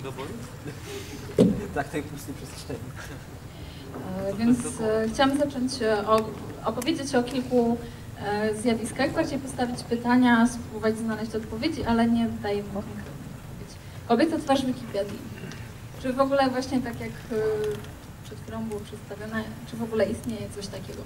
doboru? Tak, tej pustej przestrzeni. Więc chciałam zacząć opowiedzieć o kilku zjawiskach, bardziej postawić pytania, spróbować znaleźć odpowiedzi, ale nie daję mu konkretnej odpowiedzi. Kobieta twarz Wikipedii. Czy w ogóle właśnie tak jak przed chwilą było przedstawione, czy w ogóle istnieje coś takiego?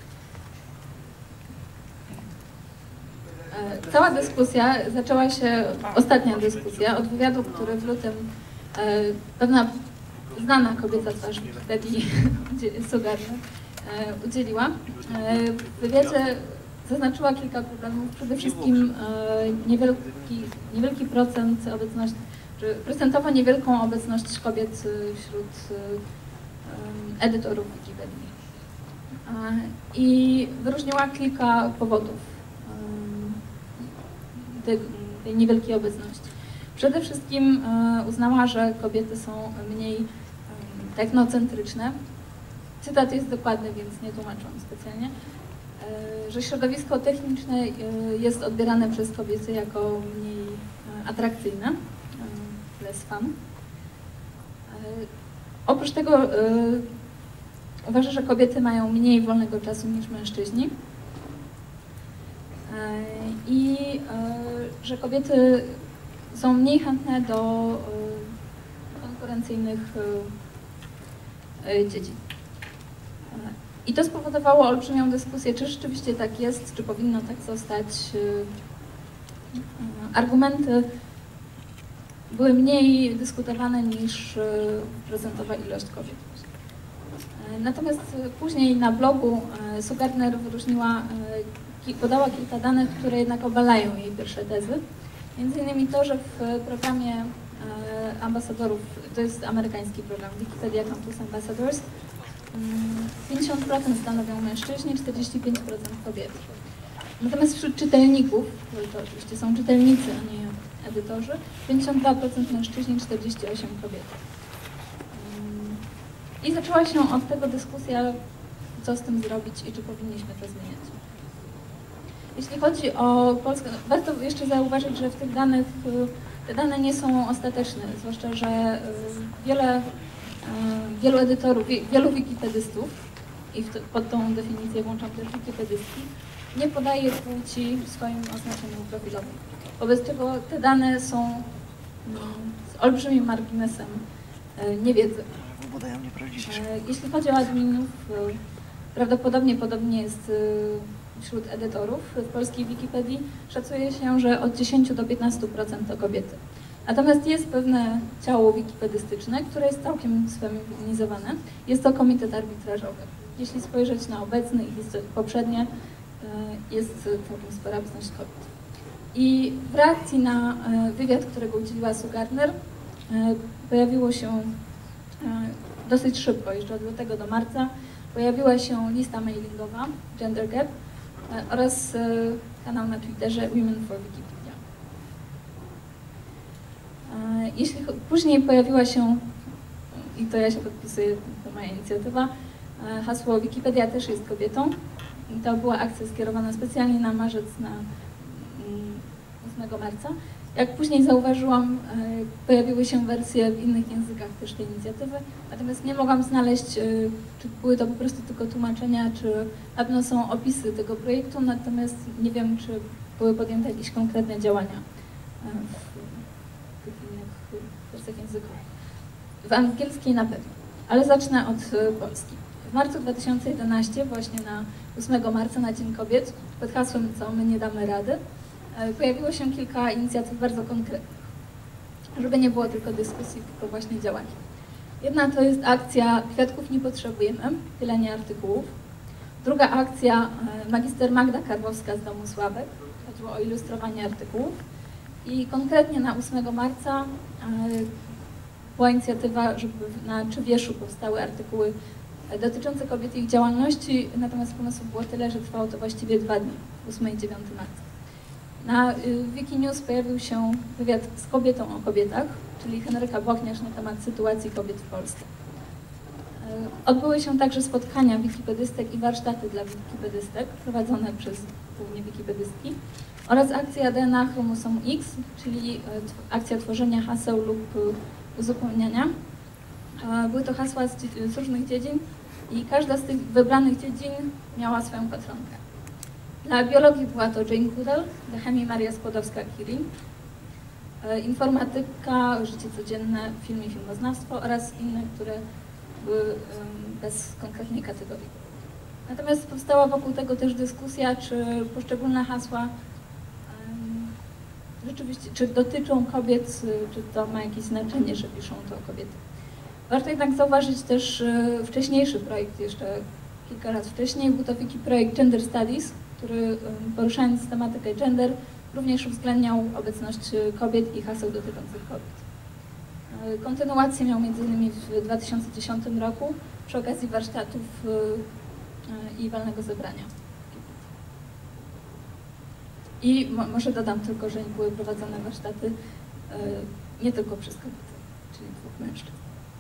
Cała dyskusja zaczęła się, ostatnia dyskusja, od wywiadu, który w lutym pewna znana kobieta twarz Wikipedii, Sue Gardner, udzieliła. W wywiadzie zaznaczyła kilka problemów, przede wszystkim niewielki procent obecności, czy procentowo niewielką obecność kobiet wśród edytorów Wikipedii. I wyróżniła kilka powodów tej niewielkiej obecności. Przede wszystkim uznała, że kobiety są mniej technocentryczne. Cytat jest dokładny, więc nie tłumaczę specjalnie. Że środowisko techniczne jest odbierane przez kobiety jako mniej atrakcyjne, less fun. Oprócz tego uważa, że kobiety mają mniej wolnego czasu niż mężczyźni i że kobiety są mniej chętne do konkurencyjnych dziedzin. I to spowodowało olbrzymią dyskusję, czy rzeczywiście tak jest, czy powinno tak zostać. Argumenty były mniej dyskutowane niż procentowa ilość kobiet. Natomiast później na blogu Sue Gardner podała kilka danych, które jednak obalają jej pierwsze tezy. Między innymi to, że w programie ambasadorów, to jest amerykański program Wikipedia Campus Ambassadors, 50% stanowią mężczyźni, 45% kobiety. Natomiast wśród czytelników, to oczywiście są czytelnicy, a nie edytorzy, 52% mężczyźni, 48% kobiet. I zaczęła się od tego dyskusja, co z tym zrobić i czy powinniśmy to zmieniać. Jeśli chodzi o Polskę, warto jeszcze zauważyć, że w tych danych, te dane nie są ostateczne, zwłaszcza, że wielu edytorów, wielu wikipedystów, i pod tą definicję włączam też wikipedystki, nie podaje płci w swoim oznaczeniu profilowym. Wobec czego te dane są z olbrzymim marginesem niewiedzy. Jeśli chodzi o adminów, prawdopodobnie podobnie jest wśród edytorów w polskiej Wikipedii. Szacuje się, że od 10 do 15% to kobiety. Natomiast jest pewne ciało wikipedystyczne, które jest całkiem sfeminizowane. Jest to komitet arbitrażowy. Jeśli spojrzeć na obecny i poprzednie, jest całkiem spora obecność kobiet. I w reakcji na wywiad, którego udzieliła Sue Gardner, pojawiło się dosyć szybko, jeszcze od lutego do marca, pojawiła się lista mailingowa Gender Gap oraz kanał na Twitterze Women for Wikipedia. Jeśli później pojawiła się, i to ja się podpisuję, to moja inicjatywa, hasło Wikipedia też jest kobietą. I to była akcja skierowana specjalnie na marzec, na 8 marca. Jak później zauważyłam, pojawiły się wersje w innych językach też tej inicjatywy, natomiast nie mogłam znaleźć, czy były to po prostu tylko tłumaczenia, czy na pewno są opisy tego projektu, natomiast nie wiem, czy były podjęte jakieś konkretne działania w tych innych wersjach językowych. W angielskiej na pewno, ale zacznę od Polski. W marcu 2011, właśnie na 8 marca, na Dzień Kobiet, pod hasłem "Co my nie damy rady", pojawiło się kilka inicjatyw bardzo konkretnych, żeby nie było tylko dyskusji, tylko właśnie działań. Jedna to jest akcja "Kwiatków nie potrzebujemy", chylenie artykułów. Druga akcja magister Magda Karwowska z Domu Sławek, chodziło o ilustrowanie artykułów. I konkretnie na 8 marca była inicjatywa, żeby na Czywieszu powstały artykuły dotyczące kobiet i ich działalności, natomiast pomysłów było tyle, że trwało to właściwie 2 dni, 8 i 9 marca. Na Wikinews pojawił się wywiad z kobietą o kobietach, czyli Henryka Bochniarz na temat sytuacji kobiet w Polsce. Odbyły się także spotkania wikipedystek i warsztaty dla wikipedystek prowadzone przez głównie wikipedystki oraz akcja DNA chromosomu X, czyli akcja tworzenia haseł lub uzupełniania. Były to hasła z różnych dziedzin i każda z tych wybranych dziedzin miała swoją patronkę. Dla biologii była to Jane Goodall, dla chemii Maria Skłodowska-Curie, informatyka, życie codzienne, film i filmoznawstwo oraz inne, które były bez konkretnej kategorii. Natomiast powstała wokół tego też dyskusja, czy poszczególne hasła rzeczywiście, czy dotyczą kobiet, czy to ma jakieś znaczenie, że piszą to kobiety. Warto jednak zauważyć też wcześniejszy projekt, jeszcze kilka lat wcześniej, był to projekt Gender Studies, który poruszając tematykę gender również uwzględniał obecność kobiet i haseł dotyczących kobiet. Kontynuację miał m.in. w 2010 roku przy okazji warsztatów i walnego zebrania. I może dodam tylko, że były prowadzone warsztaty nie tylko przez kobiety, czyli 2 mężczyzn.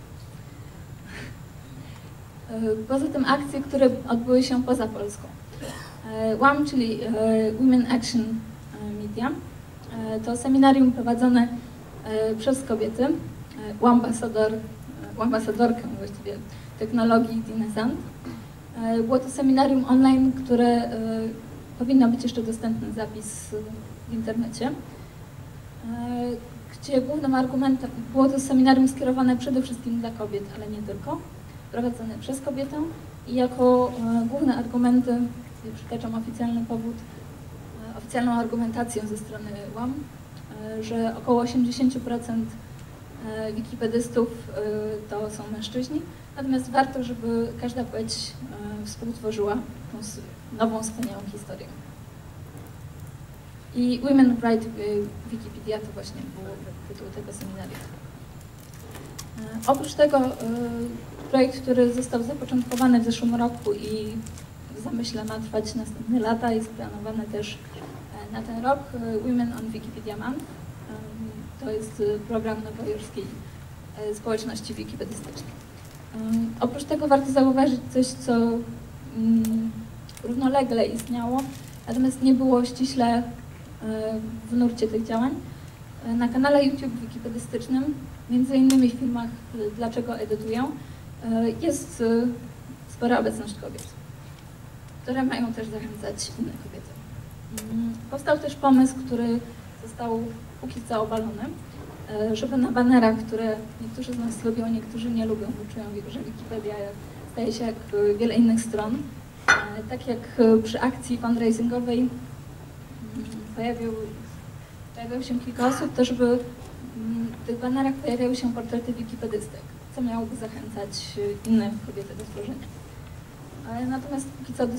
Poza tym akcje, które odbyły się poza Polską. WAM, czyli Women Action Media, to seminarium prowadzone przez kobiety, ambasadorkę właściwie technologii Dinę Zand. Było to seminarium online, które powinno być jeszcze dostępny zapis w internecie, gdzie głównym argumentem było to seminarium skierowane przede wszystkim dla kobiet, ale nie tylko, prowadzone przez kobietę i jako główne argumenty, przytaczam oficjalny powód, oficjalną argumentację ze strony WAM, że około 80% wikipedystów to są mężczyźni, natomiast warto, żeby każda płeć współtworzyła tą nową, wspaniałą historię. I Women Write Wikipedia to właśnie był tytuł tego seminarium. Oprócz tego projekt, który został zapoczątkowany w zeszłym roku i w zamyśle ma trwać następne lata, jest planowany też na ten rok, Women on Wikipedia Month. To jest program nowojorskiej społeczności wikipedystycznej. Oprócz tego warto zauważyć coś, co równolegle istniało, natomiast nie było ściśle w nurcie tych działań. Na kanale YouTube wikipedystycznym, między innymi w filmach Dlaczego edytuję, jest spora obecność kobiet, które mają też zachęcać inne kobiety. Powstał też pomysł, który został póki co obalony, żeby na banerach, które niektórzy z nas lubią, niektórzy nie lubią, bo czują, że Wikipedia staje się jak wiele innych stron. Tak jak przy akcji fundraisingowej pojawiało się kilka osób, to żeby w tych banerach pojawiały się portrety wikipedystek, co miałoby zachęcać inne kobiety do tworzenia. Natomiast póki co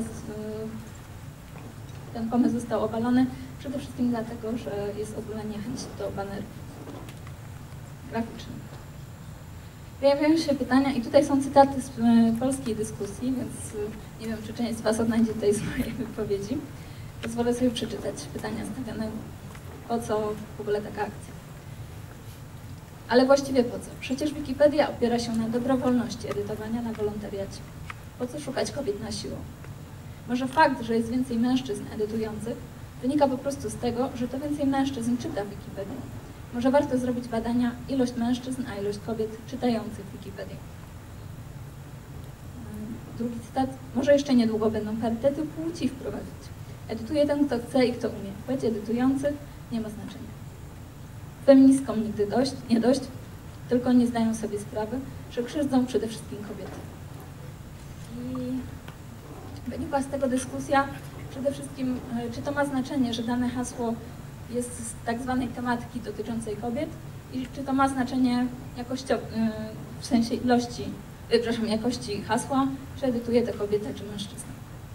ten pomysł został obalony, przede wszystkim dlatego, że jest ogólna niechęć do banerów graficznych. Pojawiają się pytania i tutaj są cytaty z polskiej dyskusji, więc nie wiem, czy część z Was odnajdzie tutaj swoje wypowiedzi. Pozwolę sobie przeczytać pytania stawiane, po co w ogóle taka akcja. Ale właściwie po co? Przecież Wikipedia opiera się na dobrowolności edytowania, na wolontariacie. Po co szukać kobiet na siłę? Może fakt, że jest więcej mężczyzn edytujących, wynika po prostu z tego, że to więcej mężczyzn czyta Wikipedię. Może warto zrobić badania ilość mężczyzn, a ilość kobiet czytających Wikipedię. Drugi cytat. Może jeszcze niedługo będą parytety płci wprowadzić. Edytuje ten, kto chce i kto umie. Płeć edytujących nie ma znaczenia. Feministkom nigdy nie dość, tylko nie zdają sobie sprawy, że krzywdzą przede wszystkim kobiety. I wynikła z tego dyskusja przede wszystkim, czy to ma znaczenie, że dane hasło jest z tak zwanej tematyki dotyczącej kobiet i czy to ma znaczenie w sensie jakości hasła, czy edytuje to kobieta, czy mężczyzna.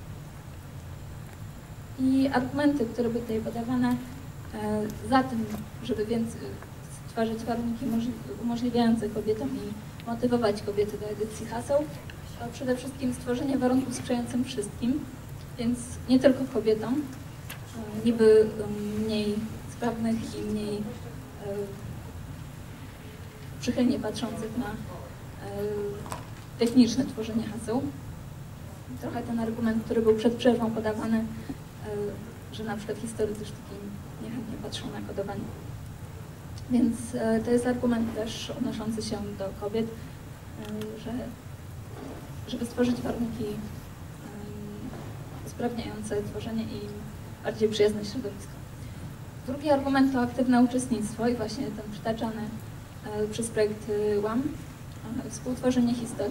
I argumenty, które były tutaj podawane za tym, żeby stwarzać warunki umożliwiające kobietom i motywować kobiety do edycji haseł, to przede wszystkim stworzenie warunków sprzyjającym wszystkim, więc nie tylko kobietom, niby mniej sprawnych i mniej przychylnie patrzących na techniczne tworzenie haseł. Trochę ten argument, który był przed przerwą podawany, że na przykład historycy sztuki niechętnie patrzą na kodowanie. Więc to jest argument też odnoszący się do kobiet, żeby stworzyć warunki usprawniające tworzenie i bardziej przyjazne środowisko. Drugi argument to aktywne uczestnictwo i właśnie ten przytaczany przez projekt WAM, współtworzenie historii,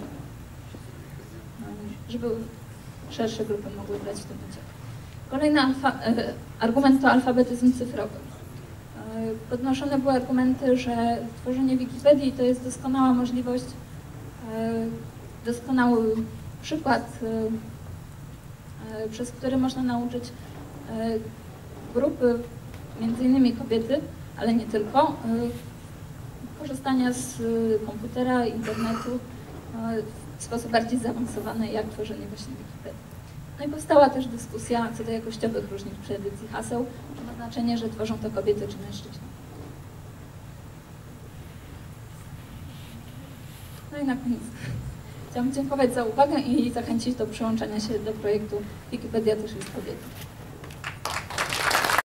żeby szersze grupy mogły brać w tym udział. Kolejny argument to alfabetyzm cyfrowy. Podnoszone były argumenty, że tworzenie Wikipedii to jest doskonała możliwość, doskonały przykład, przez który można nauczyć grupy, między innymi kobiety, ale nie tylko, korzystania z komputera, internetu w sposób bardziej zaawansowany, jak tworzenie właśnie Wikipedii. No i powstała też dyskusja co do jakościowych różnic przy edycji haseł, czy ma znaczenie, że tworzą to kobiety czy mężczyźni. No i na koniec chciałam dziękować za uwagę i zachęcić do przyłączenia się do projektu Wikipedia też jest kobietą.